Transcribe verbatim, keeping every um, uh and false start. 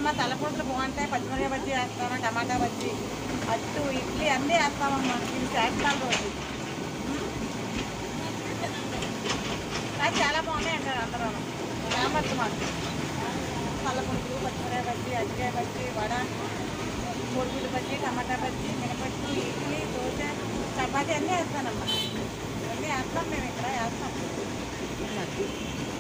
వేస్తానమ్మా, తలపొంట్లు బాగుంటాయి. పచ్చిమిరపకాయ బజ్జీ వేస్తాను, టమాటా బజ్జీ, అట్టు, ఇడ్లీ అన్నీ వేస్తామమ్మా. ఇది సాయంకాలం రోజు అది చాలా బాగున్నాయి అంటారు అందరూ. ఫేమస్ మాకు తలపొంట్లు, పచ్చిమిరపకాయ బజ్జీ, అరటికాయ బజ్జీ, వడ, కోడిగుడ్డు బజ్జీ, టమాటా బజ్జీ, మినపట్టు, ఇడ్లీ, దోశ, చపాతీ అన్నీ వేస్తానమ్మా. అన్నీ వేస్తాం మేము ఇక్కడ వేస్తాం.